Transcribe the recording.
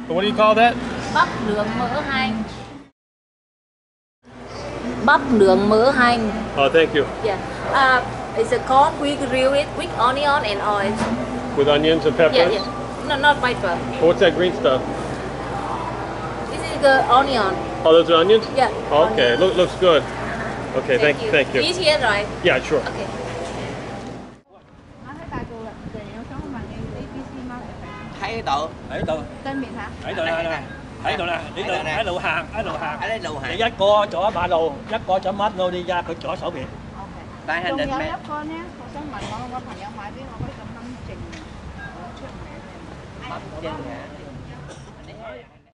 What do you call that? Bắp nướng mỡ hành. Bắp nướng mỡ hành. Oh, thank you. Yeah. It's a corn. We grill it with onion and oil. With onions and peppers? Yeah, yeah. No, not pepper. What's that green stuff? This is the onion. Oh, those are onions? Yeah. Okay, Onion. looks good. Okay, thank you. Eat here, right? Yeah, sure. Okay. Thấy độ 喺度， Tên miền hả? 喺度啦，喺度啦，呢度喺度行，喺度行。 ở đây lù hả? 你一個左馬路，一個左乜路，你入佢左手邊。 OK. Tại hành 仲 định 有咩？ 一個呢，我想問我朋友買俾我嗰個冧靜，出名嘅。 Bắp chân hả?